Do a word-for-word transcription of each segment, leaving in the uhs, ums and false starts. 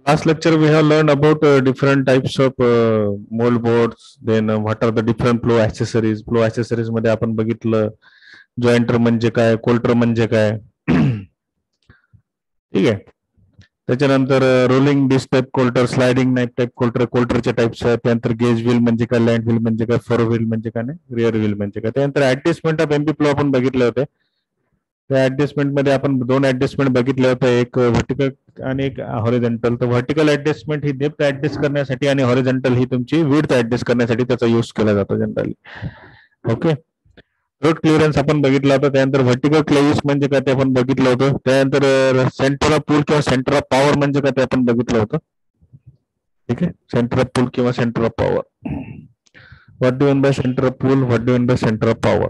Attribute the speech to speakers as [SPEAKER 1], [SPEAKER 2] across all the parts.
[SPEAKER 1] Last lecture we have learned about uh, different types of uh, mold boards. Then uh, what are the different flow accessories? Flow accessories मध्ये आपण बघितलं jointer म्हणजे काय, Coulter म्हणजे काय. ठीक आहे. त्याच्यानंतर rolling disc type coulter, sliding knife type coulter, कोल्टरचे टाइप्स आहेत. त्यानंतर गेज व्हील म्हणजे काय, लँड व्हील म्हणजे काय, फरो व्हील म्हणजे काय, रिअर व्हील म्हणजे काय. त्यानंतर ऍडजस्टमेंट ऑफ एमपी फ्लो आपण बघितले होते. त्या ऍडजस्टमेंट मध्ये आपण दोन ऍडजस्टमेंट बघितले होते, एक व्हर्टिकल आणि एक हॉरिझॉन्टल. तर व्हर्टिकल ऍडजस्टमेंट ही डेप्थ ऍडजस्ट करण्यासाठी आणि हॉरिझॉन्टल ही तुमची विड्थ ऍडजस्ट करण्यासाठी त्याचा यूज केला जातो जनरली. ओके. रोड क्लिअरन्स आपण बघितलं होतं. त्यानंतर व्हर्टिकल क्लेव्हिस म्हणजे काय ते आपण बघितलं होतं. त्यानंतर सेंटर ऑफ पूल किंवा सेंटर ऑफ पॉवर म्हणजे काय ते आपण बघितलं होतं. ठीक आहे. सेंटर ऑफ पूल किंवा centre of power. What do mean by centre of pull, what do mean by centre of power.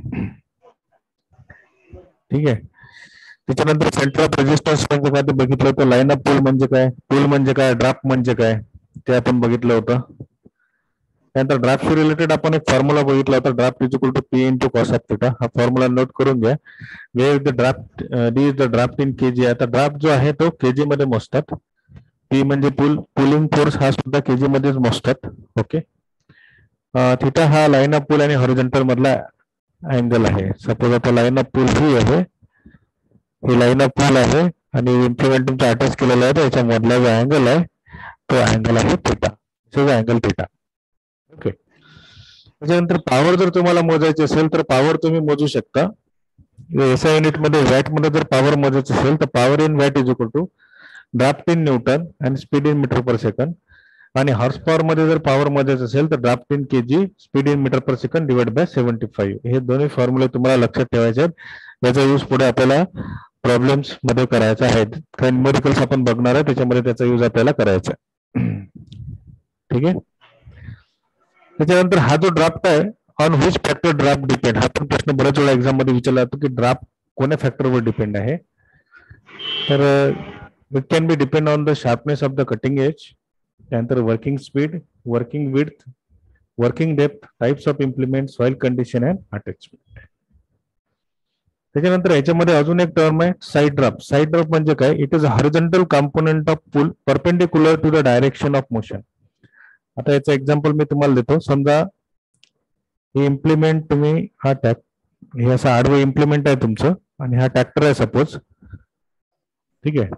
[SPEAKER 1] ठीक आहे. त्याच्यानंतर सेंटर ऑफ रेजिस्टन्स म्हणजे काय ते बघितलं होतं. लाईन ऑफ पूल म्हणजे काय, पूल म्हणजे काय, ड्राफ्ट म्हणजे काय ते आपण बघितलं होतं. त्यानंतर ड्राफ्टशी रिलेटेड आपण एक फॉर्म्युला बघितला होता, draft is equal to P into cos of theta. हा फॉर्म्युला नोट करून घ्या. Where the draft, D is the draft in KG. आता ड्राफ्ट जो आहे तो केजी मध्ये मोजतात. पी म्हणजे पुल, पुलिंग फोर्स हा सुद्धा केजी मध्येच मोजतात. ओके. थिटा हा लाईन ऑफ पूल आणि हॉरिझॉन्टल मधला अँगल आहे. सपोज आता लाईन ऑफ पूल ही आहे, ही लाईन ऑफ पूल आहे आणि इम्प्लिमेंट तुमचा अटॅच केलेला आहे, त्याच्या मधला जो अँगल आहे तो अँगल आहे थिटा. Angle theta. ओके. त्याच्यानंतर पॉवर जर तुम्हाला मोजायची असेल तर पॉवर तुम्ही मोजू शकता. एसआय युनिट मध्ये वॅट मध्ये जर पॉवर मोजायची असेल तर power in watt is equal to draft in newton आणि speed in metre per second. आणि हॉर्स पॉवर मध्ये जर पॉवर मोजायचं असेल तर draft in KG, speed in metre per second divide by seventy five. हे दोन्ही फॉर्म्युले तुम्हाला लक्षात ठेवायचे आहेत. याचा यूज पुढे आपल्याला प्रॉब्लेम्स मध्ये करायचा आहे. काही न्यूमेरिकल्स आपण बघणार आहे, त्याच्यामध्ये त्याचा यूज आपल्याला करायचा आहे. ठीक आहे. त्याच्यानंतर हा जो ड्राफ्ट आहे, on which factor draft depend, हा पण प्रश्न बऱ्याच वेळा एक्झाम मध्ये विचारला जातो की ड्राफ्ट कोण्या फॅक्टरवर डिपेंड आहे. तर it can be depend on the sharpness of the cutting edge. त्यानंतर working speed, working width, working depth, types of implement, soil condition and attachment. त्याच्यानंतर याच्यामध्ये अजून एक टर्म आहे साइड ड्राफ्ट. साइड ड्राफ्ट म्हणजे काय, it is a horizontal component of pull perpendicular to the direction of motion. आता याचं example मी तुम्हाला देतो. समजा हे इम्प्लिमेंट तुम्ही, हा टॅक हे असं आडवं इम्प्लिमेंट आहे तुमचं आणि हा ट्रॅक्टर आहे सपोज. ठीक आहे.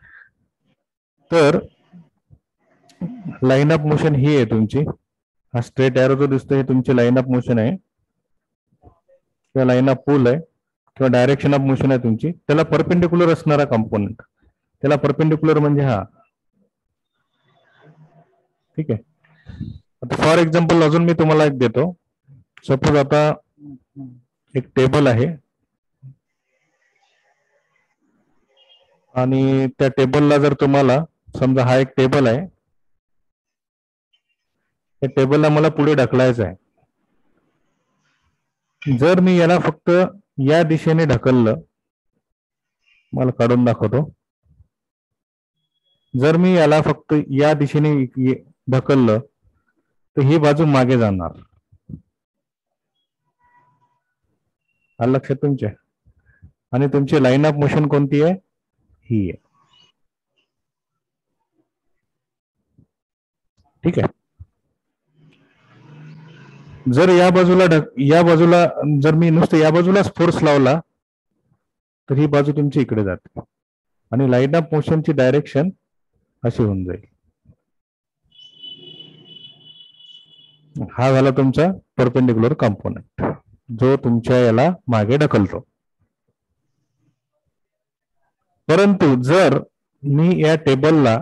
[SPEAKER 1] तर लाईन ऑफ मोशन ही आहे तुमची. हा स्ट्रेट एरो जो दिसतो हे तुमची लाईन ऑफ मोशन आहे किंवा लाईन ऑफ पूल आहे किंवा डायरेक्शन ऑफ मोशन आहे तुमची. त्याला परपेंडिक्युलर असणारा कंपोनेंट, त्याला परपेंडिक्युलर म्हणजे हा. ठीक आहे. आता फॉर एक्झाम्पल अजून मी तुम्हाला एक देतो. सपोज आता एक टेबल आहे आणि त्या टेबलला जर तुम्हाला, समजा हा एक टेबल आहे, त्या टेबलला मला पुढे ढकलायचं आहे. जर मी याला फक्त या दिशेने ढकललं, मला काढून दाखवतो. जर मी याला फक्त या दिशेने ढकललं तर ही बाजू मागे जाणार. आलं लक्षात तुमच्या. आणि तुमची लाईन ऑफ मोशन कोणती आहे, ही आहे. ठीक आहे. जर या बाजूला या बाजूला जर मी नुसतं या बाजूलाच फोर्स लावला तर ही बाजू तुमची इकडे जाते आणि लाईन ऑफ मोशनची डायरेक्शन अशी होऊन जाईल. हा झाला तुमचा परपेंडिक्युलर कंपोनेंट जो तुमच्या याला मागे ढकलतो. परंतु जर मी या टेबलला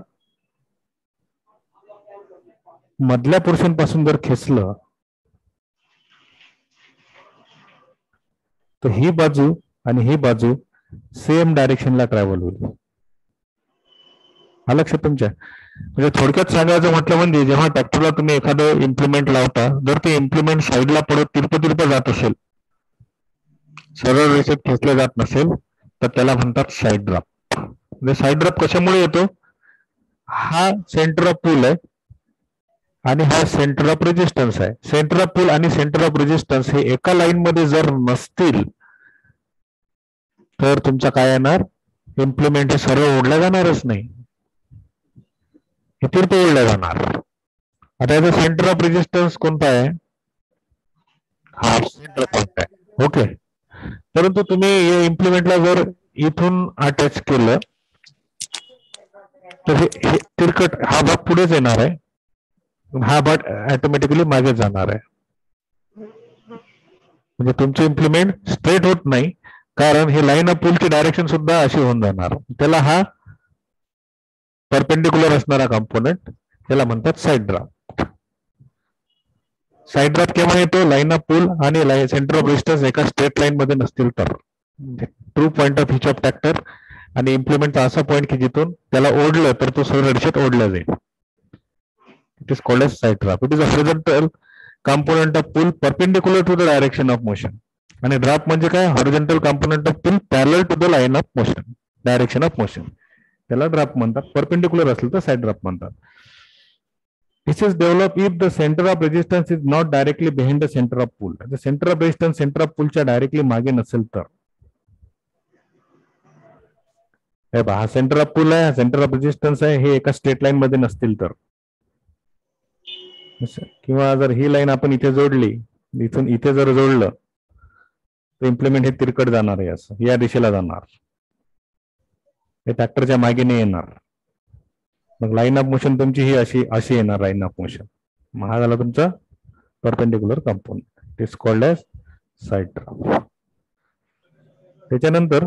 [SPEAKER 1] मधल्या पोर्शन पासून जर खेचलं तर ही बाजू आणि ही बाजू सेम डायरेक्शनला ट्रॅव्हल होईल. हा लक्षात तुमच्या. म्हणजे थोडक्यात सांगायचं म्हटलं म्हणजे जेव्हा ट्रॅक्टरला तुम्ही एखादं इम्प्लिमेंट लावता, जर ते इम्प्लिमेंट साईडला पडत तिरपं तिरपं जात असेल, सरळ रेषेत खेचलं जात नसेल तर त्याला म्हणतात साईड ड्राफ्ट. म्हणजे साईड ड्राफ्ट कशामुळे येतो, हा सेंटर ऑफ पूल आहे आणि हा सेंटर ऑफ रेजिस्टन्स आहे. सेंटर ऑफ पूल आणि सेंटर ऑफ रेजिस्टन्स हे एका लाईन मध्ये जर नसतील तर तुमचा काय येणार, इम्प्लिमेंट हे सरळ ओढल्या जाणारच नाही. हे तीर्थ ओढल्या जाणार. आता याचा सेंटर ऑफ रेजिस्टन्स कोणता आहे? हा सेंटर पॉइंट आहे. ओके. परंतु तुम्ही या इम्प्लिमेंटला जर इथून अटॅच केलं तर हे तिरकट हा भाग पुढेच येणार आहे, हा भाग ऑटोमॅटिकली मागे जाणार आहे. म्हणजे तुमचं इम्प्लिमेंट स्ट्रेट होत नाही, कारण हे लाईन ऑफ पुलची डायरेक्शन सुद्धा अशी होऊन जाणार. त्याला हा परपेंडिक्युलर असणारा कंपोनेंट त्याला म्हणतात साईड ड्राफ्ट. साईड ड्राफ्ट केव्हा येतो? लाईन ऑफ पुल आणि सेंटर ऑफ रेजिस्टन्स एका स्ट्रेट लाईन मध्ये नसतील तर. True point of hitch of tractor आणि इम्प्लिमेंटचा असा पॉइंट की जिथून त्याला ओढलं तर तो सरळ रेषेत ओढला जाईल. It is called as side draft. It is a horizontal component of pull perpendicular to the direction of motion. आणि ड्राफ्ट म्हणजे काय? Horizontal component of pull parallel to the line of motion, direction of motion. त्याला draft म्हणतात. Perpendicular असेल तर side draft म्हणतात. This is developed if the center of resistance is not directly behind the center of pull. The center of resistance center of pull च्या directly मागे नसेल तर. हे पहा, हा सेंटर ऑफ पुल आहे, सेंटर ऑफ रेजिस्टन्स आहे, हे एका स्ट्रेट लाईन मध्ये नसतील तर. किंवा जर ही लाईन आपण इथे जोडली, इथून इथे जर जोडलं तर इम्प्लिमेंट हे तिरकट जाणार आहे, असं या दिशेला जाणार, हे ट्रॅक्टरच्या मागे नाही येणार. मग लाईन ऑफ मोशन तुमची ही अशी अशी येणार लाईन ऑफ मोशन. मग हा झाला तुमचा perpendicular component. It is called as side draft. त्याच्यानंतर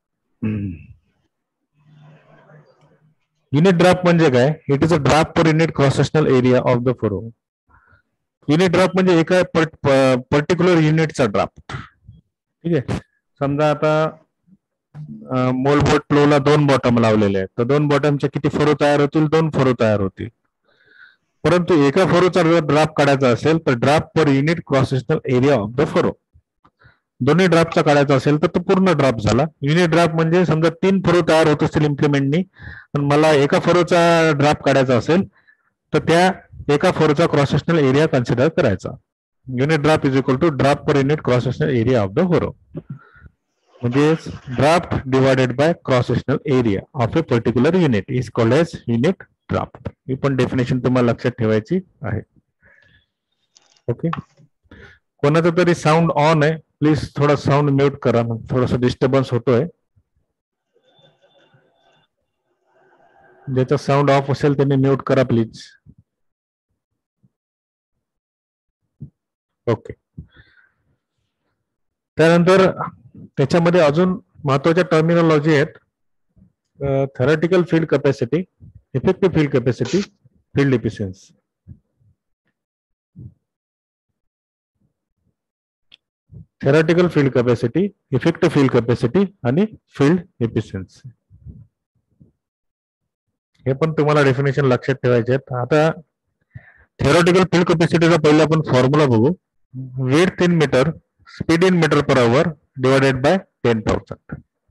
[SPEAKER 1] युनिट ड्राफ्ट म्हणजे काय? It is a draft per unit cross sectional area of the furrow. Unit draft म्हणजे एका पर्टिक्युलर युनिटचा ड्राफ्ट. ठीक आहे. समजा आता मोलबोट फ्लोला दोन बॉटम लावलेले आहेत, तर दोन बॉटमचे किती फरो तयार होतील? दोन फरो तयार होतील. परंतु एका फरोचा जर ड्राफ्ट काढायचा असेल तर draft per unit cross sectional area of the furrow. दोन्ही ड्राफ्टचा काढायचा असेल तर तो पूर्ण ड्राफ्ट झाला. युनिट ड्राफ्ट म्हणजे समजा तीन फरो तयार होत असतील इम्प्लिमेंटनी, पण मला एका फरोचा ड्राफ्ट काढायचा असेल तर त्या एका फरोचा क्रॉस सेक्शनल एरिया कन्सिडर करायचा. Unit draft is equal to draft per unit cross sectional area of the furrow. म्हणजे draft divided by cross sectional area of a particular unit is called as unit draft. ही पण definition तुम्हाला लक्षात ठेवायची आहे. Okay. कोणाचा तरी sound on आहे, प्लीज थोडा साऊंड म्यूट करा, थोडासा डिस्टर्बन्स होतोय. ज्याचा साऊंड ऑफ असेल त्यांनी म्यूट करा प्लीज. ओके. त्यानंतर त्याच्यामध्ये अजून महत्वाच्या टर्मिनॉलॉजी आहेत. Theoretical field capacity, effective field capacity, field efficiency. Theoretical field capacity, effective field capacity आणि फील्ड एफिशियन्सी. हे पण तुम्हाला डेफिनेशन लक्षात ठेवायचे आहेत. आता थेरॉटिकल फील्ड कॅपॅसिटीचा पहिला आपण फॉर्म्युला बघू. Width in metre, speed in metre per hour divided by ten thousand.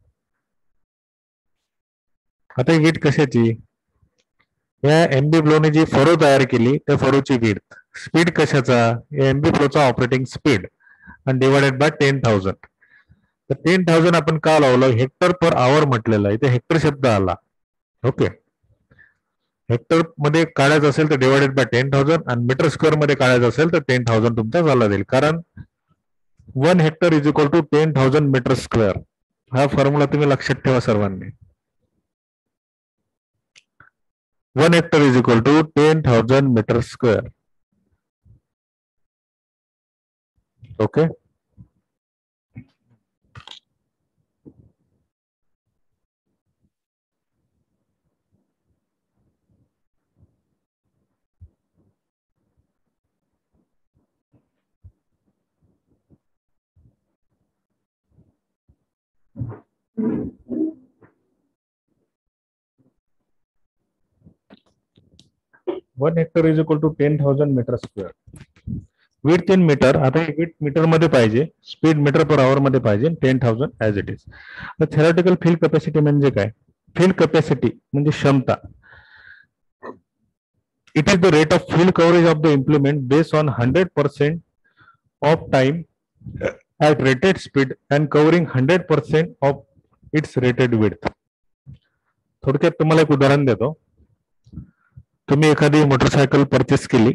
[SPEAKER 1] आता ही विड्थ कशाची? या एमबी फ्लोने जी फरो तयार केली त्या फरोची विड्थ. स्पीड कशाचा? या एमबी फ्लोचा ऑपरेटिंग स्पीड आणि डिवायडेड बाय टेन थाउजंड. तर टेन थाउजंड आपण का लावलं? हेक्टर पर आवर म्हटलेलं, इथे हेक्टर शब्द आला. ओके. हेक्टर मध्ये काढायचं असेल तर डिवायडेड बाय टेन थाउजंड आणि मीटर स्क्वेअर मध्ये काढायचं असेल तर टेन थाउजंड तुमचा झाला जाईल. कारण one hectare is equal to ten thousand metre square. हा फॉर्म्युला तुम्ही लक्षात ठेवा सर्वांनी. One hectare is equal to ten thousand metre square. Okay. One hectare is equal to ten thousand metre square. Width in metre, आता width metre मध्ये पाहिजे, speed metre per hour मध्ये पाहिजे, ten thousand as it is. तर theoretical field capacity म्हणजे काय? Field capacity म्हणजे क्षमता. It is the rate of field coverage of the implement based on hundred percent of time at rated speed and covering hundred percent of its rated width. थोडक्यात तुम्हाला एक उदाहरण देतो. तुम्ही एखादी मोटरसायकल परचेस केली,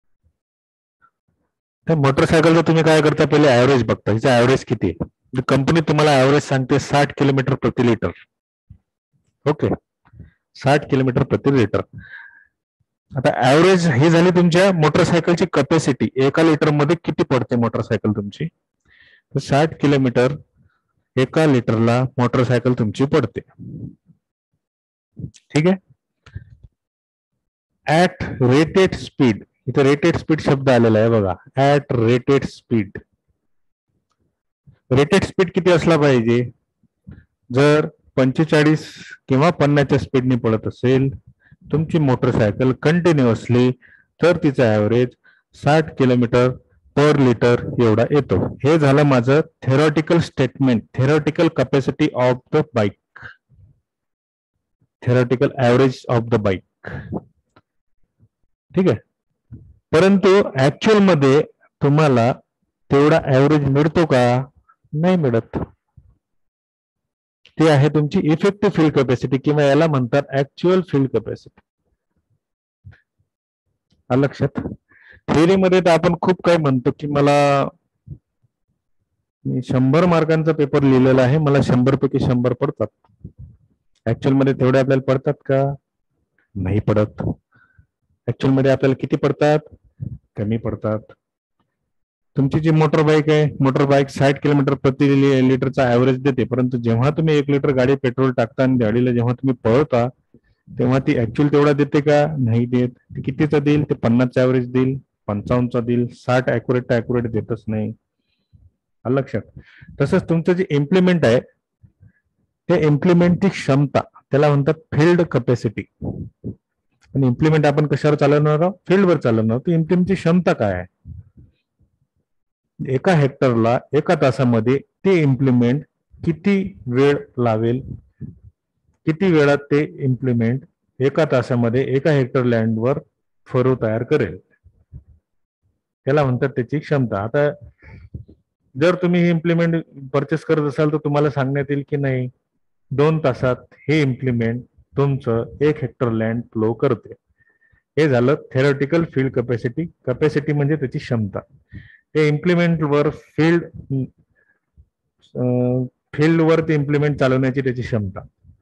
[SPEAKER 1] त्या मोटरसायकलचं तुम्ही काय करता, पहिले ऍव्हरेज बघता, हिचा ऍव्हरेज किती आहे. कंपनी तुम्हाला ऍव्हरेज सांगते साठ किलोमीटर प्रति लिटर. ओके, साठ किलोमीटर प्रति लिटर. आता ऍव्हरेज ही झाली तुमच्या मोटरसायकलची कपॅसिटी, एका लिटर मध्ये किती पडते मोटरसायकल तुमची. तर साठ किलोमीटर एका लिटरला मोटरसायकल तुमची पडते. ठीक आहे. ऍट रेटेड स्पीड, इथे रेटेड स्पीड शब्द आलेला आहे बघा, at rated speed. Rated speed किती असला पाहिजे, जर पंचेचाळीस किंवा पन्नासच्या स्पीडने पडत असेल तुमची मोटरसायकल कंटिन्युअसली, तर तिचा ऍव्हरेज साठ किलोमीटर पर लिटर एवढा येतो. हे झालं माझं theoretical statement, theoretical capacity of the bike, theoretical average of the bike. ठीक आहे. परंतु ऍक्च्युअल मध्ये तुम्हाला तेवढा ऍव्हरेज मिळतो का, नाही मिळत. ती आहे तुमची इफेक्टिव्ह फील्ड कॅपॅसिटी, किंवा याला म्हणतात ऍक्च्युअल फील्ड कॅपॅसिटी. लक्षात. थिअरीमध्ये तर आपण खूप काही म्हणतो की मला, मी शंभर मार्कांचा पेपर लिहिलेला आहे, मला शंभर पैकी शंभर पडतात. ऍक्च्युअल मध्ये तेवढे आपल्याला पडतात का, नाही पडत. ऍक्च्युअल मध्ये आपल्याला किती पडतात, कमी पडतात. तुमची जी मोटर बाईक आहे, मोटर बाईक साठ किलोमीटर प्रति लिटरचा ऍव्हरेज देते, परंतु जेव्हा तुम्ही एक लिटर गाडी पेट्रोल टाकता आणि गाडीला जेव्हा तुम्ही पळवता तेव्हा ती ऍक्च्युअल तेवढा देते का, नाही देत. ती कितीचा देईल, ते पन्नासचा ऍव्हरेज देईल, पंचावन्नचा देईल, साठ ऍक्युरेट ऍक्युरेट देतच नाही. लक्षात. तसंच तुमचं जे इम्प्लिमेंट आहे, त्या इम्प्लिमेंटची क्षमता त्याला म्हणतात फील्ड कॅपॅसिटी. आणि इम्प्लिमेंट आपण कशावर चालवणार आहोत, फील्डवर चालवणार आहोत. इम्प्लिमेंटची क्षमता काय आहे, एका हेक्टरला एका तासामध्ये ते इम्प्लिमेंट किती वेळ लावेल, किती वेळात ते इम्प्लिमेंट एका तासामध्ये एका हेक्टर लँडवर फरो तयार करेल, त्याला म्हणतात त्याची क्षमता. आता जर तुम्ही हे इम्प्लिमेंट परचेस करत असाल तर तुम्हाला सांगण्यात येईल की नाही, दोन तासात हे इम्प्लिमेंट तुमचं एक हेक्टर लँड फ्लो करते. हे झालं थेरॉटिकल फील्ड कॅपॅसिटी. कॅपॅसिटी म्हणजे त्याची क्षमता. ते इम्प्लिमेंटवर फील्ड फील्डवर ते इम्प्लिमेंट चालवण्याची त्याची क्षमता.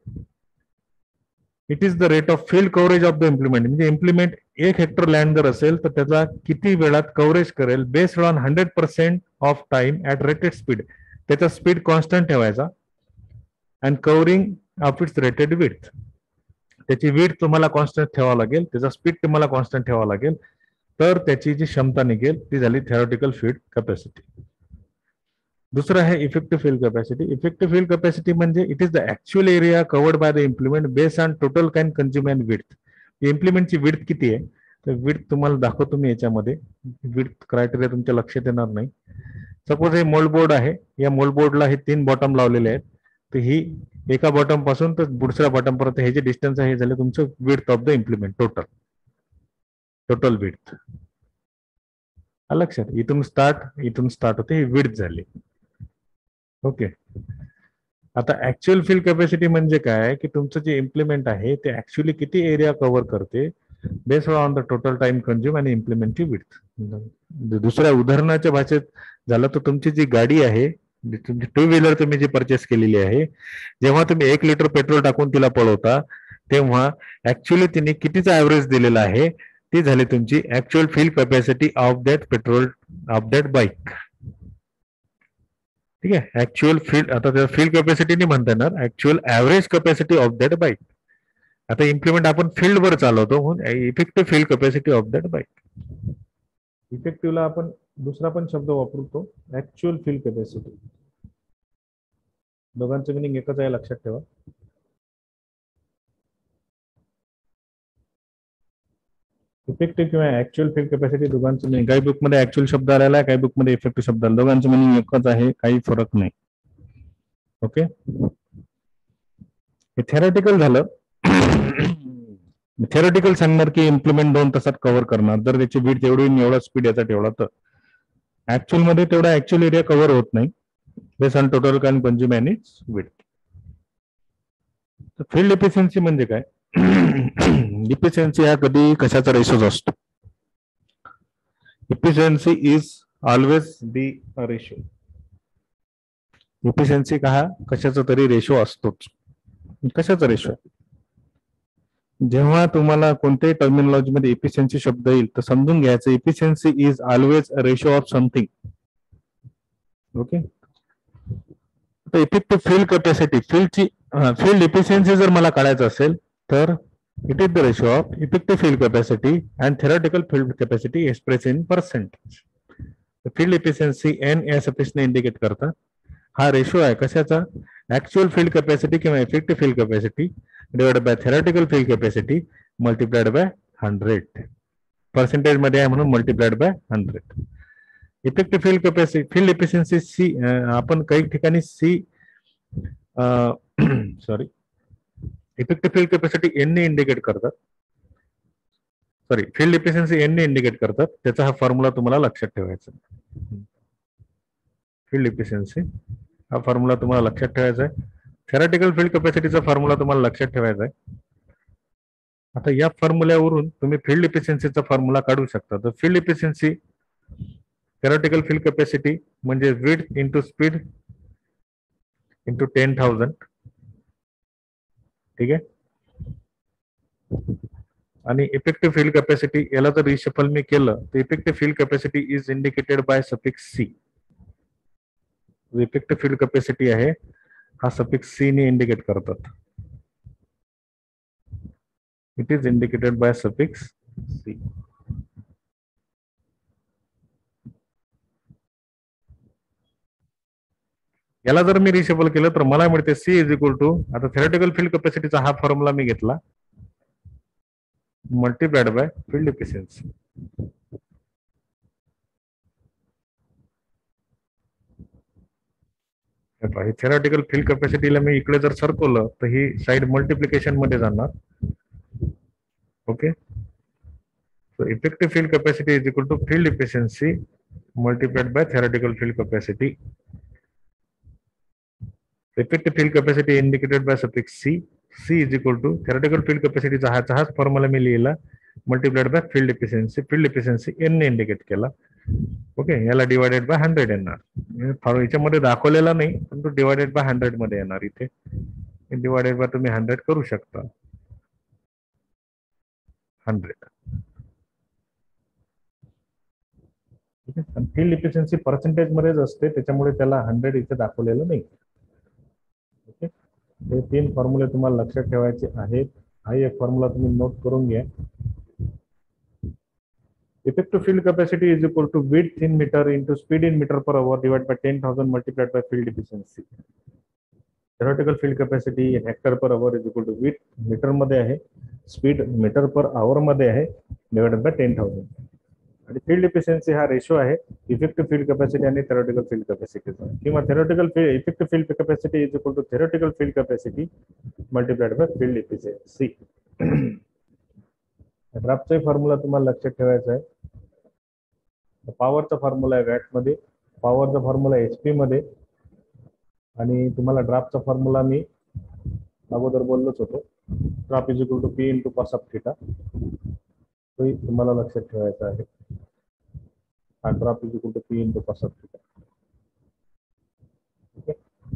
[SPEAKER 1] It is the rate of field coverage of the implement. म्हणजे इम्प्लिमेंट एक हेक्टर लँड जर असेल तर त्याचा किती वेळात कव्हरेज करेल, based on hundred percent of time at rated speed. त्याचा स्पीड कॉन्स्टंट ठेवायचा and covering of its rated width. त्याची विड्थ तुम्हाला कॉन्स्टंट ठेवावं लागेल, त्याचा स्पीड तुम्हाला कॉन्स्टंट ठेवावं लागेल, तर त्याची जी क्षमता निघेल ती झाली थेरॉटिकल फील्ड कॅपॅसिटी. दुसरं आहे effective field capacity. Effective field capacity म्हणजे it is the actual area covered by the implement based on total can consume and width. इम्प्लिमेंटची विड्थ किती आहे, तर विड्थ तुम्हाला दाखवतो मी याच्यामध्ये. विड्थ क्रायटेरिया तुमच्या लक्षात येणार नाही. सपोज हे मोल्ड बोर्ड आहे, या मोल्ड बोर्डला हे तीन बॉटम लावलेले आहेत, तर ही एका बॉटम पासून तर दुसऱ्या बॉटम पर्यंत हे जे डिस्टन्स आहे हे झालं तुमचं width of the implement, total total width. लक्षात. इथून स्टार्ट इथून स्टार्ट होते, ही विड्थ झाली. ओके. आता ऍक्च्युअल फील्ड कॅपॅसिटी म्हणजे काय, की तुमचं जे इम्प्लिमेंट आहे ते ऍक्च्युअली किती एरिया कव्हर करते based on the total time consume आणि इम्प्लिमेंटची विड्थ. दुसऱ्या उदाहरणाच्या भाषेत झालं तर तुमची जी गाडी आहे, तुमची टू व्हीलर तुम्ही जी परचेस केलेली आहे, जेव्हा तुम्ही एक लिटर पेट्रोल टाकून तिला पळवता तेव्हा ऍक्च्युअली तिने कितीचा ऍव्हरेज दिलेला आहे, ती झाली तुमची actual field capacity of that petrol of that bike. ठीक आहे. ऍक्च्युअल फील्ड, आता त्या फील्ड कॅपॅसिटी नाही म्हणता येणार, actual average capacity of that bike. आता इम्प्लिमेंट आपण फील्डवर चालवतो म्हणून effective field capacity of that bike. इफेक्टिव्हला आपण दुसरा पण शब्द वापरतो, ऍक्च्युअल फील्ड कॅपॅसिटी. दोघांचं मिनिंग एकच आहे, लक्षात ठेवा. इफेक्टिव्ह किंवा ऍक्च्युअल फील्ड कॅपॅसिटी दोघांचं मिनिंग, काही बुक मध्ये ऍक्च्युअल शब्द आलेला आहे, काही बुक मध्ये इफेक्टिव्ह शब्द आला, दोघांचं मिनिंग एकच आहे, काही फरक नाही. ओके. हे थेरॉटिकल झालं. थेरॉटिकल सांगणार की इम्प्लिमेंट दोन तासात कव्हर करणार, जर त्याची विड्थ एवढी एवढा स्पीड याचा ठेवला तर. ऍक्च्युअल मध्ये तेवढा ऍक्च्युअल एरिया कव्हर होत नाही based on total can consume and its width. Field efficiency म्हणजे काय, इफिशियन्सी हा कधी कशाचा रेशोच असतो. Efficiency is always the ratio. Efficiency का हा कशाचा तरी रेशो असतोच. कशाचा रेशो? जेव्हा तुम्हाला कोणत्याही टर्मिनॉलॉजी मध्ये इफिशियन्सी शब्द येईल तर समजून घ्यायचं efficiency is always a ratio of something. Okay. तर इफेक्टिव्ह फील्ड कॅपॅसिटी, फील्डची फील्ड इफिशियन्सी जर मला काढायचं असेल तर it is the ratio of effective field capacity and theoretical field capacity express in percentage. Field efficiency N या सफिक्सने indicate करतात. हा रेशो आहे कशाचा? ऍक्च्युअल फील्ड कॅपॅसिटी किंवा effective field capacity divided by theoretical field capacity multiplied by hundred. Percentage मध्ये आहे म्हणून multiplied by hundred. Effective field capacity field efficiency C आपण काही ठिकाणी C sorry effective field capacity N ने इंडिकेट करतात. Sorry field efficiency N ने indicate करतात. त्याचा हा फॉर्म्युला तुम्हाला लक्षात ठेवायचा. फील्ड इफिशियन्सी हा फॉर्म्युला तुम्हाला लक्षात ठेवायचा आहे. थेरॉटिकल फील्ड कॅपॅसिटीचा फॉर्म्युला तुम्हाला लक्षात ठेवायचा आहे. आता या फॉर्म्युल्यावरून तुम्ही फील्ड इफिशियन्सीचा फॉर्म्युला काढू शकता. तर field efficiency theoretical field capacity म्हणजे width into speed into ten thousand. ठीक आहे. आणि इफेक्टिव्ह फील्ड कॅपॅसिटी याला जर रिशफल मी केलं तर effective field capacity is indicated by suffix C. Effective field capacity आहे हा सफिक्स सी ने इंडिकेट करतात. It is indicated by suffix C. याला जर मी रिशफल केलं तर मला मिळते सी इज इक्वल टू, आता थेरॉटिकल फील्ड कॅपॅसिटीचा हा फॉर्म्युला मी घेतला मल्टिप्लाइड बाय फील्ड इफिशियन्सी. ही थेरॉटिकल फील्ड कॅपॅसिटीला मी इकडे जर सरकवलं तर ही साइड मल्टिप्लिकेशन मध्ये जाणार. Okay. So effective field capacity is equal to field efficiency multiplied by theoretical field capacity. Effective field capacity indicated by suffix C. C is equal to theoretical field कॅपॅसिटीचा हाच हाच फॉर्म्युला मी लिहिला multiplied by field efficiency. Field efficiency N ने indicate केला. Okay. याला divided by hundred येणार. याच्यामध्ये दाखवलेला नाही पण तो डिवायडेड बाय हंड्रेड मध्ये येणार. इथे डिवायडेड बाय तुम्ही हंड्रेड करू शकता. हंड्रेड. फील्ड इफिशियन्सी पर्सेंटेज मध्येच असते त्याच्यामुळे त्याला हंड्रेड इथे दाखवलेलं नाही. ओके. हे तीन फॉर्म्युले तुम्हाला लक्षात ठेवायचे आहेत. हा एक फॉर्म्युला तुम्ही नोट करून घ्या. Effective field capacity is equal to width in meter into speed in meter per hour divided by ten thousand multiplied by field efficiency. Theoretical field capacity in hectare per hour is equal to width meter मध्ये आहे, speed meter per hour मध्ये आहे divided by ten thousand. आणि field efficiency हा ratio आहे effective field capacity आणि theoretical field capacity चा. किंवा theoretical field effective field capacity is equal to theoretical field capacity multiplied by field efficiency. ड्राफ्टचा formula तुम्हाला लक्षात ठेवायचा आहे. पॉवरचा फॉर्म्युला आहे वॅट मध्ये, पॉवरचा फॉर्म्युला एचपी मध्ये, आणि तुम्हाला ड्राफ्टचा फॉर्म्युला मी अगोदर बोललोच होतो. Draft is equal to P into cos of theta. तो तुम्हाला लक्षात ठेवायचा आहे. हा draft is equal to P into cos of theta. Okay.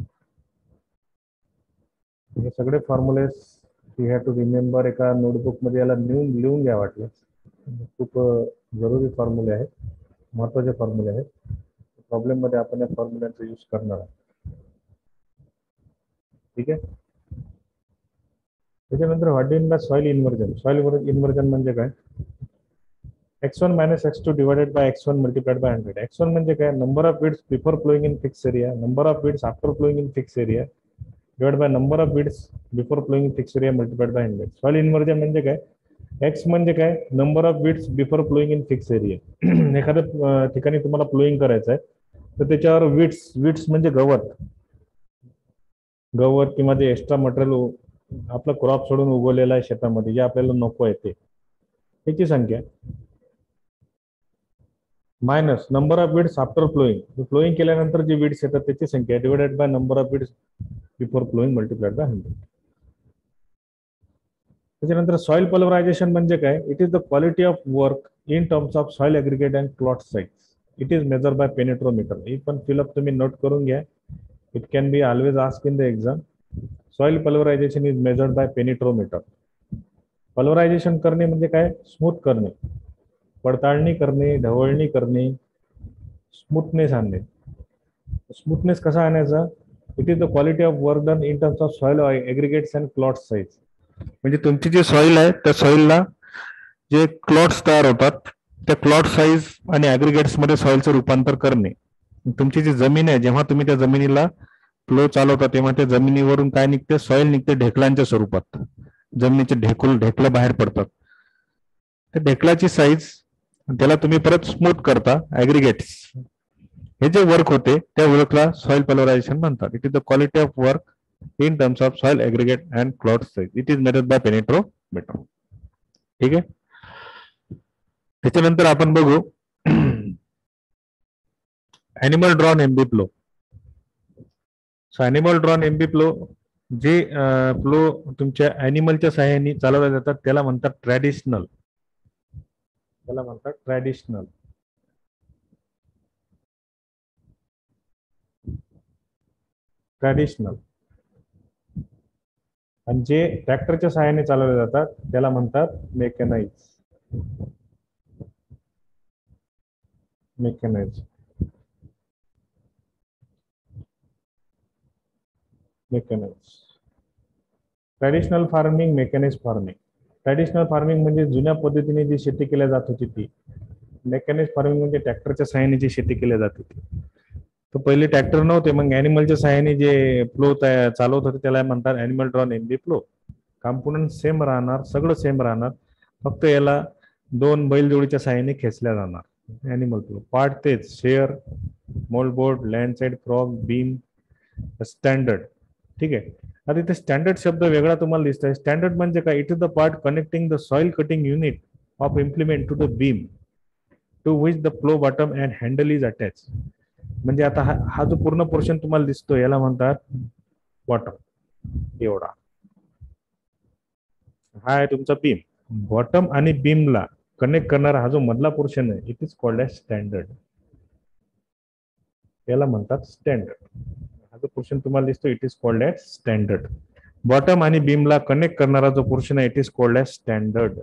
[SPEAKER 1] हे सगळे formulas you have to remember. एका नोटबुक मध्ये याला लिहून लिहून घ्या वाटलं. खूप जरुरी फॉर्म्युले आहेत, महत्वाचे फॉर्म्युले आहेत. प्रॉब्लेम मध्ये आपण या फॉर्म्युल्यांचा यूज करणार आहोत. ठीक आहे. त्याच्यानंतर what in the soil inversion. Soil inversion म्हणजे काय? X one minus X two divided by X one multiplied by hundred. X one म्हणजे काय? Number of weeds before ploughing in fix area, number of weeds after ploughing in fix area divide by number of weeds before ploughing in fix area multiplied by hundred. Soil inversion म्हणजे काय? X म्हणजे काय? Number of weeds before ploughing in fix area. एखाद्या ठिकाणी तुम्हाला flowing करायचं आहे तर त्याच्यावर विड्स, विड्स म्हणजे गवत, गवत किंवा जे एक्स्ट्रा मटेरियल आपलं क्रॉप सोडून उगवलेलं आहे शेतामध्ये, जे आपल्याला नको आहे ते, त्याची संख्या minus number of weeds after ploughing, ploughing केल्यानंतर जे बीड्स येतात त्याची संख्या divided by number of weeds before ploughing multiplied by hundred.
[SPEAKER 2] त्याच्यानंतर सॉइल पल्वरायझेशन म्हणजे काय? It is the quality of work in terms of soil aggregate and plot size. It is measure by penetrometer. ही पण fill up तुम्ही note करून घ्या. It can be always ask in the exam. Soil pulverization is measured by penetrometer. Pulverization करणे म्हणजे काय? Smooth करणे, पडताळणी करणे, ढवळणी करणे, स्मूथनेस आणणे. स्मूथनेस कसा आणायचा? It is the quality of work done in terms of soil aggregates and plot size.
[SPEAKER 1] म्हणजे तुमची जी सॉइल आहे त्या सॉइलला जे क्लॉट्स तयार होतात त्या क्लॉट साईज आणि ॲग्रिगेट्स मध्ये सॉइलचं रूपांतर करणे. तुमची जी जमीन आहे जेव्हा तुम्ही त्या जमिनीला फ्लो चालवता तेव्हा त्या जमिनीवरून काय निघते? सॉइल निघते ढेकलांच्या स्वरूपात. जमिनीचे ढेकूल ढेकलं बाहेर पडतात. त्या ढेकलाची साईज त्याला तुम्ही परत स्मूथ करता ॲग्रिगेट्स. हे जे वर्क होते त्या वर्कला सॉइल पल्वरायझेशन म्हणतात. It is the quality of work in terms of soil aggregate and clod size. It is measured by penetrometer. ठीक आहे. त्याच्यानंतर आपण बघू animal drawn MB plough. So animal drawn MB plough जे plough तुमच्या ॲनिमलच्या सहाय्याने चालवल्या जातात त्याला म्हणतात ट्रॅडिशनल. त्याला म्हणतात ट्रॅडिशनल. ट्रॅडिशनल. आणि जे ट्रॅक्टरच्या सहाय्याने चालवले जातात त्याला म्हणतात mechanize. Mechanize. Mechanize. Traditional farming, mechanize farming. Traditional farming म्हणजे जुन्या पद्धतीने जी शेती केल्या जात होती ती. मेकॅनाइज फार्मिंग म्हणजे ट्रॅक्टरच्या सहाय्याने जी शेती केल्या जात होती. तर पहिले ट्रॅक्टर नव्हते, मग ॲनिमलच्या सहाय्याने जे फ्लो चालवत होते त्याला म्हणतात animal drawn MB plough. Component same राहणार, सगळं सेम राहणार, फक्त याला दोन बैलजोडीच्या सहाय्याने खेचल्या जाणार. ॲनिमल फ्लो पार्ट तेच, share, mouldboard, landside, frog, beam, standard. ठीक आहे. आता इथे स्टँडर्ड शब्द वेगळा तुम्हाला दिसत आहे. स्टँडर्ड म्हणजे काय? It is the part connecting the soil cutting unit of implement to the beam to which the plough bottom and handle is attach. म्हणजे आता हा हा जो पूर्ण पोर्शन तुम्हाला दिसतो याला म्हणतात बॉटम. एवढा हा आहे तुमचा बीम. बॉटम आणि बीमला कनेक्ट करणारा हा जो मधला पोर्शन आहे it is called as standard. याला म्हणतात स्टँडर्ड. हा जो पोर्शन तुम्हाला दिसतो it is called as standard. Bottom आणि बीमला कनेक्ट करणारा जो पोर्शन आहे it is called as standard.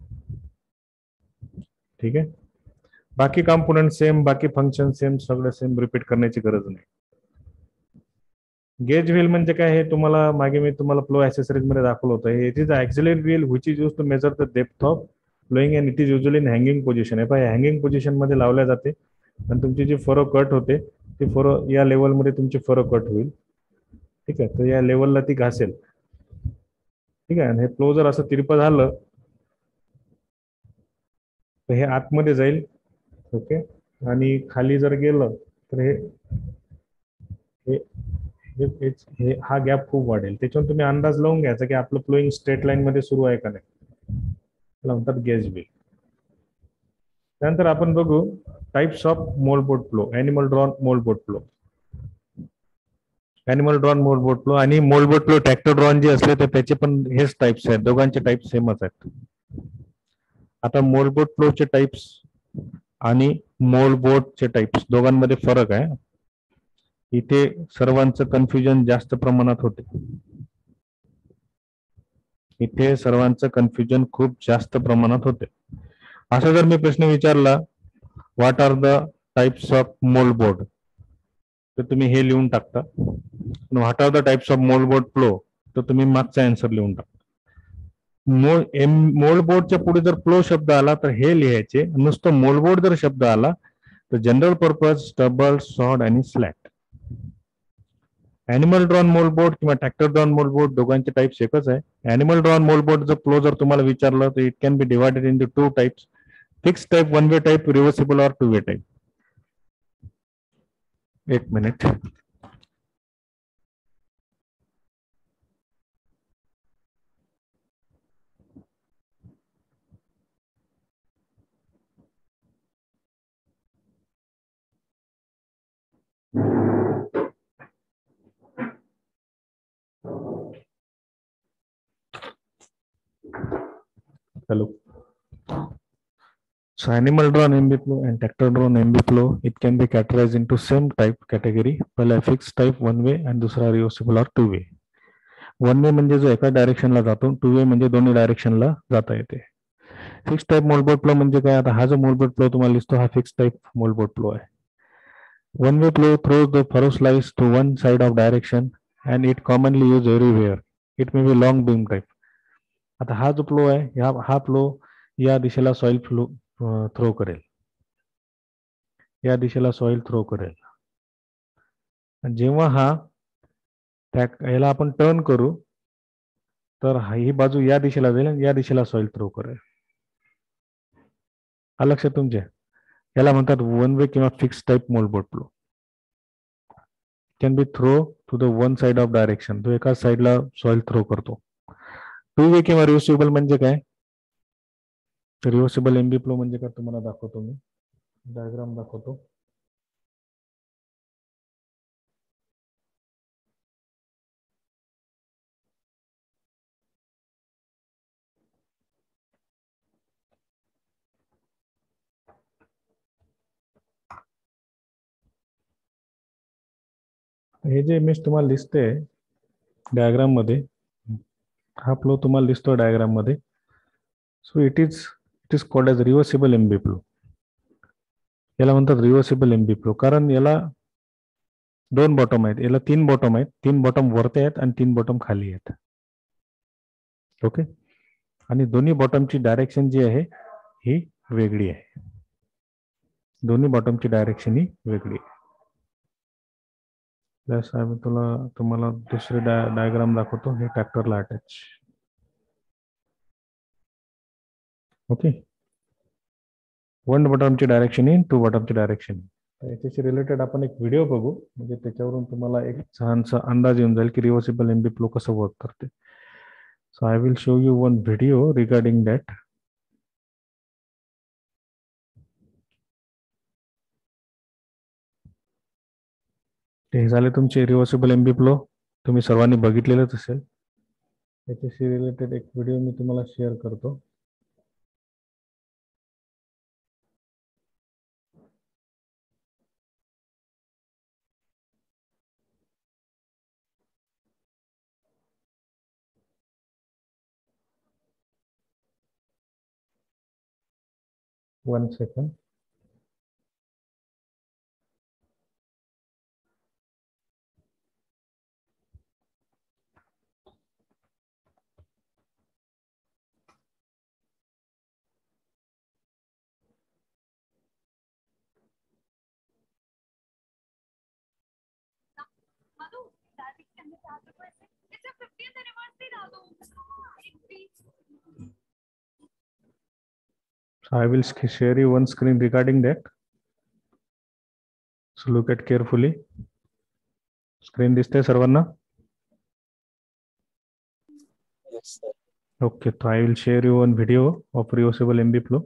[SPEAKER 1] ठीक आहे. बाकी कॉम्पोनंट सेम, बाकी फंक्शन सेम, सगळं सेम, रिपीट करण्याची गरज नाही. गेज व्हील म्हणजे काय? हे तुम्हाला मागे मी तुम्हाला फ्लो ॲक्सेसरीज मध्ये दाखवलं होतं. It is auxiliary wheel which is use to measure the depth of ploughing and it is usually in hanging position. आहे पाहिजे हँगिंग पोझिशन मध्ये लावल्या जाते आणि तुमची जी फरो कट होते ती फरो या लेवलमध्ये तुमची फरो कट होईल. ठीक आहे. तर या लेवलला ती घासेल. ठीक आहे. आणि हे फ्लो जर असं तिरपं झालं तर हे आतमध्ये जाईल. ओके. आणि खाली जर गेलं तर हे हे हा गॅप खूप वाढेल. त्याच्यावर तुम्ही अंदाज लावून घ्यायचा की आपलं फ्लोईंग स्ट्रेट लाईन मध्ये सुरू आहे का नाही. त्याला म्हणतात गेज व्हील. त्यानंतर आपण बघू types of mouldboard plough. Animal drawn mouldboard plough. Animal drawn mouldboard plough आणि मोल्डबोर्ड फ्लो ट्रॅक्टर ड्रॉन जे असले तर त्याचे पण हेच टाइप्स आहेत. दोघांचे टाइप सेमच आहेत. आता मोल्डबोर्ड फ्लोचे टाइप्स आणि मोल्डबोर्डचे टाइप्स दोघांमध्ये फरक आहे. इथे सर्वांचं कन्फ्युजन जास्त प्रमाणात होते. इथे सर्वांचं कन्फ्युजन खूप जास्त प्रमाणात होते. असा जर मी प्रश्न विचारला what are the types of mouldboard तर तुम्ही हे लिहून टाकता. What are the types of mouldboard plough तर तुम्ही मागचा आन्सर लिहून टाकता. मोल्डबोर्डच्या पुढे जर फ्लो शब्द आला तर हे लिहायचे. नुसतं मोल्डबोर्ड जर शब्द आला तर जनरल पर्पज, स्टबल, सॉड आणि स्लॅट. ॲनिमल ड्रॉन मोल्डबोर्ड किंवा ट्रॅक्टर ड्रॉन मोल्डबोर्ड दोघांचे टाइप्स एकच आहे. ॲनिमल ड्रॉन मोल्डबोर्ड जर फ्लो जर तुम्हाला विचारलं तर it can be divided in two types. Fix type, one way type, reversible और टू वे टाइप. एक minute.
[SPEAKER 2] Hello.
[SPEAKER 1] So animal drawn M B flow and tractor drawn M B flow, it can be categorized into same type category. पहला fixed type one way and दूसरा reversible or two way. One way म्हणजे जो एका डायरेक्शनला जातो, two way म्हणजे दोन्ही डायरेक्शनला जाता येते. फिक्स टाइप मोलबोर्ड फ्लो म्हणजे काय? आता हा जो मोलबोर्ड फ्लो तुम्हाला दिसतो हा फिक्स टाइप मोलबोर्ड फ्लो आहे. One way plough throws the furrow slice to one side of direction and it commonly used everywhere. It may be long beam type. आता हा जो फ्लो आहे या हा फ्लो या दिशेला सॉइल फ्लो थ्रो करेल, या दिशेला सॉइल थ्रो करेल. जेव्हा हा त्या याला आपण टर्न करू तर ही बाजू या दिशेला जाईल आणि या दिशेला सॉइल थ्रो करेल. हा लक्षात तुमच्या, याला म्हणतात वन वे किंवा fix type mouldboard plough. Can be throw to the one side of direction, तो एका साइडला सॉइल थ्रो करतो. टू वे किंवा रिव्हर्सिबल म्हणजे काय? रिव्हर्सिबल एमबी फ्लो म्हणजे काय तुम्हाला दाखवतो मी, डायग्राम दाखवतो. हे जे इमेज तुम्हाला दिसते डायग्राम मध्ये, हा फ्लो तुम्हाला दिसतो डायग्राम मध्ये. So it is it is called as reversible MB plough. याला म्हणतात रिव्हर्सिबल एमबी फ्लो कारण याला दोन बॉटम आहेत, याला तीन बॉटम आहेत. तीन बॉटम वरती आहेत आणि तीन बॉटम खाली आहेत. ओके, आणि दोन्ही बॉटमची डायरेक्शन जी आहे ही वेगळी आहे. दोन्ही बॉटमची डायरेक्शन ही वेगळी आहे. प्लस आम्ही तुला तुम्हाला दुसरे डायग्राम दाखवतो, हे ट्रॅक्टरला अटॅच. ओके, वन बॉटमची डायरेक्शन इन, टू बॉटमची डायरेक्शन इन. याच्याशी रिलेटेड आपण एक व्हिडिओ बघू, म्हणजे त्याच्यावरून तुम्हाला एक छानसा अंदाज येऊन जाईल की रिव्हर्सिबल एमबी फ्लो कसं वर्क करते. So I will show you one video regarding that. हे झाले तुमचे रिव्हर्सिबल एमबी फ्लो, तुम्ही सर्वांनी बघितलेलंच असेल. याच्याशी रिलेटेड एक व्हिडिओ मी तुम्हाला शेअर करतो. One second. So I will share you one screen regarding that. So look at carefully. Screen दिसते सर्वांना?
[SPEAKER 3] Yes, sir.
[SPEAKER 1] Okay, so I will share you one video of reversible M B flow.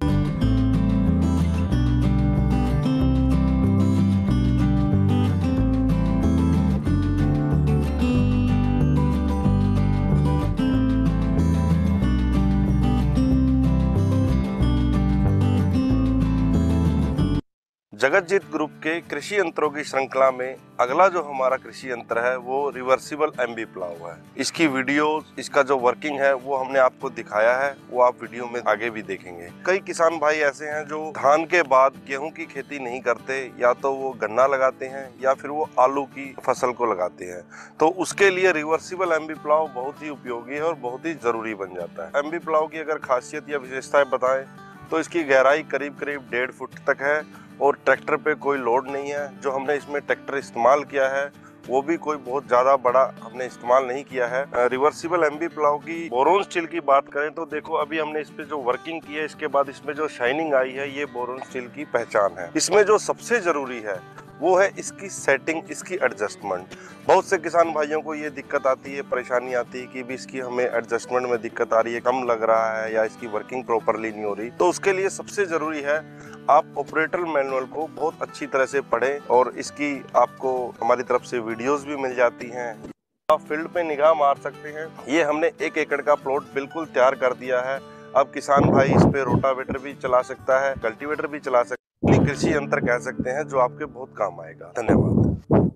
[SPEAKER 3] Jagatjit group के कृषि यंत्रों की श्रृंखला में अगला जो हमारा कृषि यंत्र है वो रिवर्सिबल एमबी प्लाऊ है. इसकी वीडियो, इसका जो वर्किंग है वो हमने आपको दिखाया है, वो आप वीडियो में आगे भी देखेंगे. कई किसान भाई ऐसे हैं जो धान के बाद गेहूं की खेती नहीं करते, या तो वो गन्ना लगाते हैं या फिर वो आलू की फसल को लगाते हैं. तो उसके लिए रिवर्सिबल एमबी प्लाऊ बहुत ही उपयोगी है और बहुत ही जरूरी बन जाता है. एमबी प्लाऊ की अगर खासियत या विशेषताएं बताएं तो इसकी गहराई करीब करीब डेढ़ फुट तक है और ट्रैक्टर पे कोई लोड नहीं है. जो हमने इसमें ट्रैक्टर इस्तेमाल किया है वो भी कोई बहुत ज्यादा बड़ा हमने इस्तेमाल नहीं किया है. रिवर्सिबल एमबी प्लाऊ की बोरोन स्टील की बात करें तो देखो अभी हमने इस पे जो वर्किंग की है, इसके बाद इसमें जो शाइनिंग आई है, ये बोरोन स्टील की पहचान है. इसमें जो सबसे जरूरी है वो है इसकी सेटिंग, इसकी एडजस्टमेंट. बहुत से किसान भाइयों को ये दिक्कत आती है, परेशानी आती है कि भी इसकी हमें एडजस्टमेंट में दिक्कत आ रही है, कम लग रहा है या इसकी वर्किंग प्रॉपरली नहीं हो रही. तो उसके लिए सबसे जरूरी है आप ऑपरेटर मैनुअल को बहुत अच्छी तरह से पढ़ें और इसकी आपको हमारी तरफ से वीडियोस भी मिल जाती हैं. आप फील्ड पे निगाह मार सकते हैं. ये हमने एक एकड़ का प्लॉट बिल्कुल तैयार कर दिया है. अब किसान भाई इस पे रोटावेटर भी चला सकता है, कल्टीवेटर भी चला सकता है। कृषि यंत्र कह सकते हैं जो आपके बहुत काम आएगा। धन्यवाद।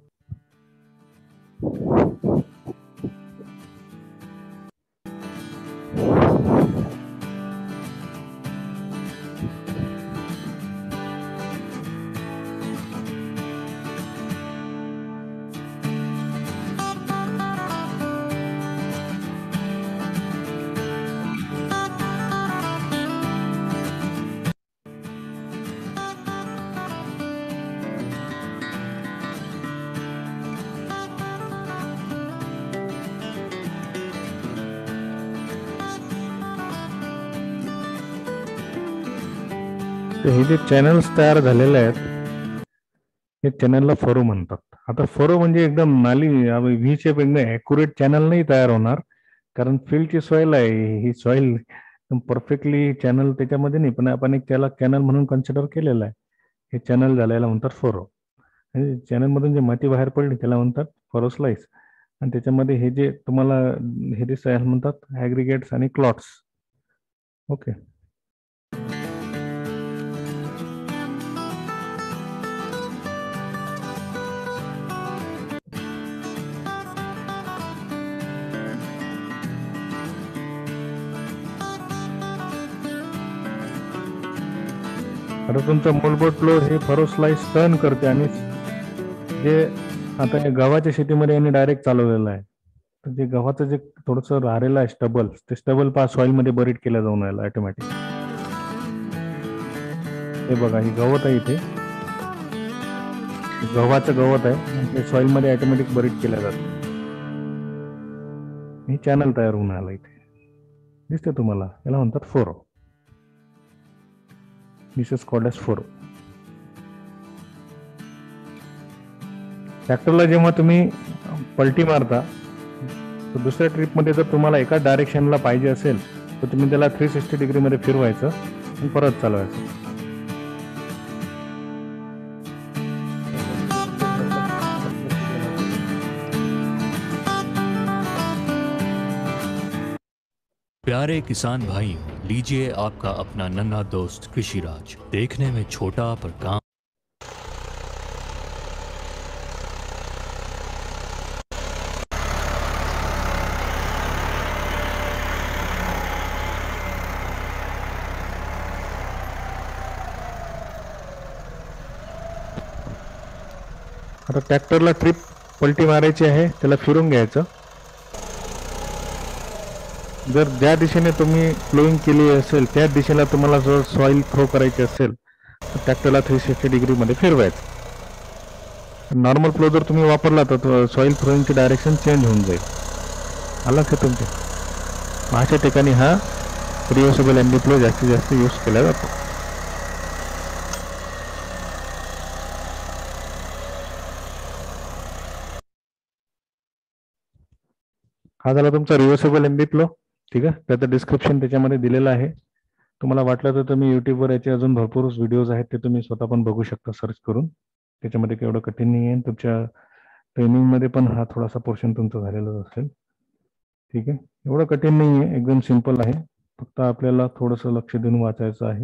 [SPEAKER 2] तर हे जे चॅनल्स तयार झालेले आहेत हे चॅनलला फरो म्हणतात. आता फरो म्हणजे एकदम नाली व्ही शेप एकदम ॲक्युरेट चॅनल नाही तयार होणार, कारण फील्डची सॉइल आहे ही सॉइल परफेक्टली चॅनल त्याच्यामध्ये नाही, पण आपण एक त्याला कॅनल म्हणून कन्सिडर केलेलं आहे. हे चॅनल झालेला म्हणतात फरो. चॅनल मधून जे माती बाहेर पडली त्याला म्हणतात फरो स्लाइस. आणि त्याच्यामध्ये हे जे तुम्हाला हे दिसत आहे म्हणतात ॲग्रिगेट्स आणि क्लॉट्स. ओके. आता तुमचा मूलभूत फ्लो हे फरो स्लाइस टर्न करते आणि जे आता हे गव्हाच्या शेतीमध्ये यांनी डायरेक्ट चालवलेलं आहे. तर जे गव्हाचं जे थोडंसं राहिलेलं आहे स्टबल, ते स्टबल पा सॉइल मध्ये बरीड केलं जाऊन राहिलं ऑटोमॅटिक. हे बघा ही गवत आहे, इथे गव्हाचं गवत आहे, ते सॉइल मध्ये ऑटोमॅटिक बरीड केलं जातं. हे चॅनल तयार होऊन आलं इथे दिसते तुम्हाला, याला म्हणतात फोरो. This is called as furrow. ट्रॅक्टरला जेव्हा तुम्ही पलटी मारता तर दुसऱ्या ट्रिप मध्ये जर तुम्हाला एका डायरेक्शनला पाहिजे असेल तर तुम्ही त्याला थ्री सिक्स्टी डिग्री मध्ये फिरवायचं आणि परत चालवायचं.
[SPEAKER 4] प्यारे किसान भाइयों, लीजिए आपका अपना नन्हा दोस्त कृषि राज, देखने में छोटा पर काम
[SPEAKER 2] आता ट्रॅक्टरला ट्रिप पलटी मारायची आहे, त्याला फिरून घ्यायचं. जर ज्या दिशेने तुम्ही फ्लोईंग केली असेल त्या दिशेला तुम्हाला जर सॉइल थ्रो करायची असेल तर ट्रॅक्टरला थ्री सिक्स्टी डिग्री मध्ये फिरवायचं. नॉर्मल फ्लो जर तुम्ही वापरला तर सॉइल थ्रोईंगची डायरेक्शन चेंज होऊन जाईल. आला का तुमचे? अशा ठिकाणी हा रिव्हर्सिबल एम्बी फ्लो जास्तीत जास्त यूज केला जातो. हा झाला तुमचा रिव्हर्सिबल एम्बी फ्लो. ठीक आहे, त्याचं डिस्क्रिप्शन त्याच्यामध्ये दिलेलं आहे. तुम्हाला वाटलं तर तुम्ही युट्यूबवर याचे अजून भरपूर व्हिडिओज आहेत, ते तुम्ही स्वतः पण बघू शकता सर्च करून. त्याच्यामध्ये केवढं कठीण नाही आहे. तुमच्या ट्रेनिंगमध्ये पण हा थोडासा पोर्शन तुमचा झालेला असेल. ठीक आहे, एवढं कठीण नाही आहे, एकदम सिंपल आहे. फक्त आपल्याला थोडंसं लक्ष देऊन वाचायचं आहे.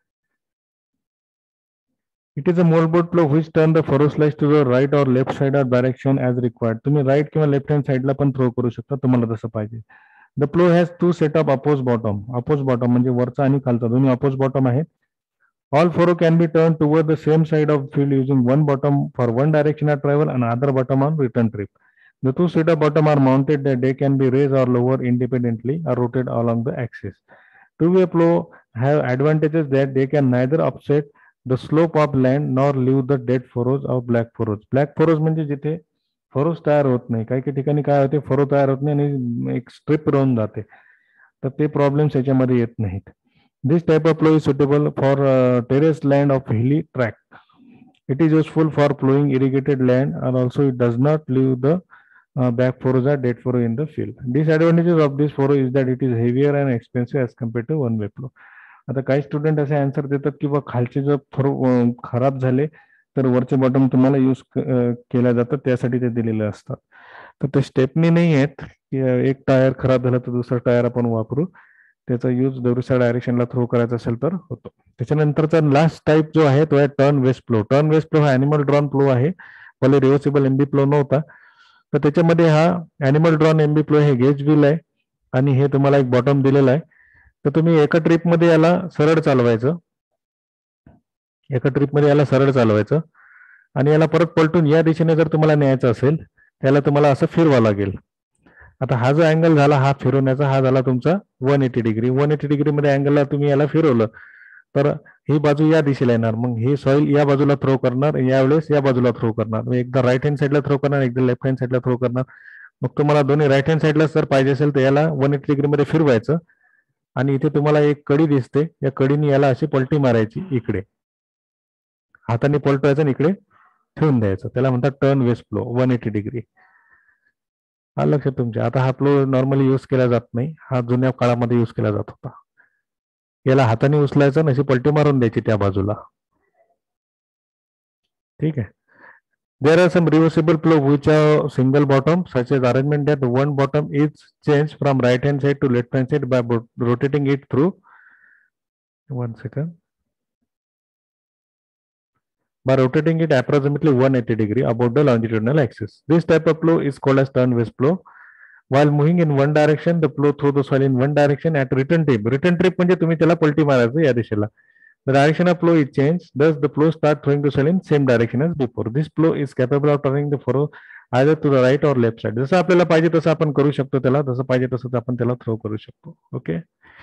[SPEAKER 2] It is a mould plough which turn the furrow slice to the right और left side of direction as required. तुम्ही राईट किंवा लेफ्ट हँड साईडला पण थ्रो करू शकता तुम्हाला जसं पाहिजे. The plough has two set of oppose bottom. Oppose bottom म्हणजे वरचा आणि खालचा दोन्ही अपोज बॉटम आहेत. All furrow can be turn toward the same side of field using one bottom for one direction of travel and other bottom on return trip. The two set of bottom are mounted that they can be raised or lowered independently or rotated along the axis. Two-way flow have advantages that they can neither upset the slope of land nor leave the dead furrows or black furrows. Black furrows म्हणजे जिथे फरोज तयार होत नाही, काही काही ठिकाणी काय होते फरो तयार होत नाही आणि एक स्ट्रिप राहून जाते, तर ते प्रॉब्लेम्स याच्यामध्ये येत नाहीत. This type of flow is suitable for uh, terrace land of hilly track. It is useful for plowing irrigated land and also it does not leave the Uh, back furrows or dead furrow in the field. Disadvantages of this furrow is that it is heavier and expensive as compared to one way flow. आता काही student असे answer देतात की बा खालचे जर furrow खराब झाले तर वरचे बॉटम तुम्हाला यूज केल्या जातात, त्यासाठी ते दिलेले असतात. तर ते स्टेपनी नाही आहेत की एक टायर खराब झाला तर दुसरा टायर आपण वापरू.
[SPEAKER 1] त्याचा यूज दुसऱ्या डायरेक्शनला थ्रो करायचा असेल तर होतो. त्याच्यानंतरचा लास्ट टाईप जो आहे तो आहे turn wrest plough. Turn wrest plough हा अॅनिमल ड्रॉन फ्लो आहे, पहिले रिव्हर्सिबल एमबी फ्लो नव्हता. तर त्याच्यामध्ये हा अॅनिमल ड्रॉन एमबी फ्लो हे गेज व्हील आहे आणि हे तुम्हाला एक बॉटम दिलेला आहे. तर तुम्ही एका ट्रिपमध्ये याला सरळ चालवायचं, एका ट्रिपमध्ये याला सरळ चालवायचं आणि याला परत पलटून या दिशेने जर तुम्हाला न्यायचं असेल त्याला तुम्हाला असं फिरवावं लागेल. आता हा जो अँगल झाला हा फिरवण्याचा, हा झाला तुमचा one eighty degree. One eighty degree मध्ये अँगलला तुम्ही याला फिरवलं तर ही बाजू या दिशेला येणार, मग हे सॉइल या बाजूला थ्रो करणार, यावेळेस या बाजूला थ्रो करणार, एकदा राईट हँड साईडला थ्रो करणार, एकदा लेफ्ट हँड साईडला थ्रो करणार. मग तुम्हाला दोन्ही राईट हँड साईडला जर पाहिजे असेल तर याला वन एटी डिग्री मध्ये फिरवायचं आणि इथे तुम्हाला एक कडी दिसते, या कडीने याला अशी पलटी मारायची, इकडे हाताने पलटवायचं आणि इकडे ठेवून द्यायचं. त्याला म्हणतात turn wrest plough one eighty degree. हा लक्षात तुमच्या. आता हा फ्लो नॉर्मली यूज केला जात नाही, हा जुन्या काळामध्ये यूज केला जात होता. याला हाताने उचलायचं आणि अशी पलटी मारून द्यायची त्या बाजूला. ठीक आहे. There are some reversible plough which are single bottom such as arrangement that one bottom is change from right hand side to left hand side by rotating it through one second by rotating it approximately one eighty degree about the longitudinal axis. This type of flow is called as turn west flow. While moving in one direction, the flow through the soil in one direction at return trip. Return trip म्हणजे तुम्ही त्याला पलटी मारायचं या दिशेला. The direction of flow is changed. Thus, the flow start throwing the soil in same direction as before. This flow is capable of turning the furrow either to the right or left side. जसं आपल्याला पाहिजे तसं आपण करू शकतो त्याला, जसं पाहिजे तसं आपण त्याला थ्रो करू शकतो. ओके.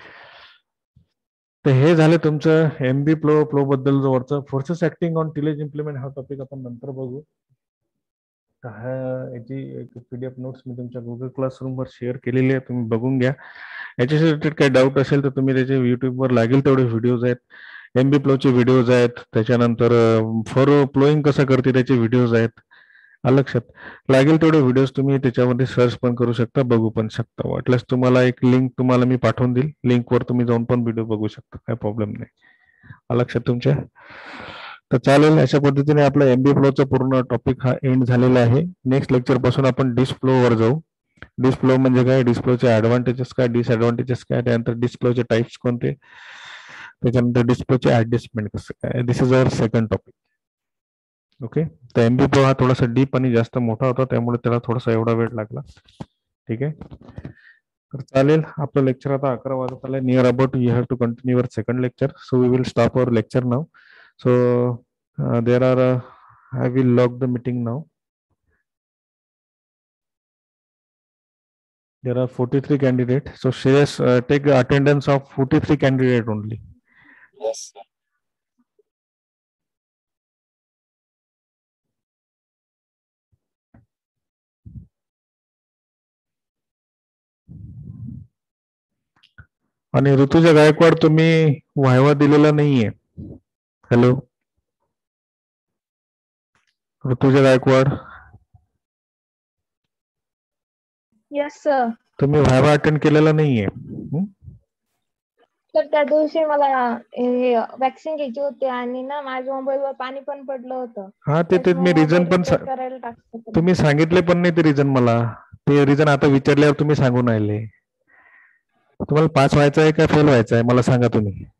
[SPEAKER 1] तर हे झाले तुमचं एमबी फ्लो फ्लो बद्दल वरचं. Forces acting on tillage implement हा टॉपिक आपण नंतर बघू. हा याची एक पीडीएफ नोट्स मी तुमच्या गुगल क्लासरूम वर शेअर केलेली आहे, तुम्ही बघून घ्या. याच्या रिलेटेड काही डाऊट असेल तर तुम्ही त्याचे युट्यूबवर लागेल तेवढे व्हिडिओज आहेत, एमबी फ्लोचे व्हिडिओज आहेत, त्याच्यानंतर फॉरो फ्लोईंग कसं करते त्याचे व्हिडिओज आहेत. लक्षात लागेल तेवढे व्हिडिओज तुम्ही त्याच्यामध्ये सर्च पण करू शकता, बघू पण शकता. वाटल्यास तुम्हाला एक लिंक तुम्हाला मी पाठवून देईल, लिंकवर तुम्ही जाऊन पण व्हिडिओ बघू शकता, काय प्रॉब्लेम नाही. लक्षात तुमच्या. तर चालेल, अशा पद्धतीने आपला एमबी फ्लोचा पूर्ण टॉपिक हा एंड झालेला आहे. नेक्स्ट लेक्चर पासून आपण डिस्फ्लो वर जाऊ. डिस्फ्लो म्हणजे काय, डिस्फ्लोचे ऍडव्हान्टेजेस काय, डिसएडव्हान्टेजेस काय, त्यानंतर डिस्फ्लोचे टाइप्स कोणते, त्याच्यानंतर डिस्प्लोचे ऍडजस्टमेंट कसं काय. This is our second topic. Okay. तर एमबी फ्लो हा थोडासा डीप आणि जास्त मोठा होता, त्यामुळे त्याला थोडासा एवढा वेळ लागला. ठीक आहे. तर चालेल, आपलं लेक्चर आता अकरा वाजत आलं. Near about you have to continue your second lecture. So we will stop our lecture now. So there are I will log the meeting now. There are forty-three candidates. So Shreyas, uh, take attendance of forty-three candidates only.
[SPEAKER 5] Yes, sir.
[SPEAKER 1] आणि ऋतुजा गायकवाड तुम्ही viva दिलेला नाहीये. Hello Rutuja Gaikwad,
[SPEAKER 5] Yes, sir.
[SPEAKER 1] तुम्ही viva attend केलेला नाहीये.
[SPEAKER 5] तर त्या दिवशी मला वॅक्सिन घ्यायची होती आणि ना माझ्या मोबाईलवर पाणी पण पडलं होतं.
[SPEAKER 1] हा ते ते मी रिझन पण सा-
[SPEAKER 5] करायला टाकतो.
[SPEAKER 1] तुम्ही सांगितले पण नाही ते रिझन मला. ते रिझन आता विचारल्यावर तुम्ही सांगून राहिले. तुम्हाला पास व्हायचं आहे का फेल व्हायचं आहे मला सांगा तुम्ही.